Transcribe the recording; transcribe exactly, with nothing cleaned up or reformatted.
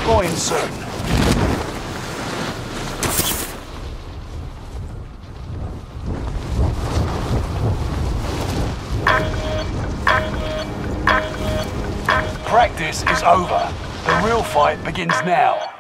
redeploying soon. Practice is over. The real fight begins now.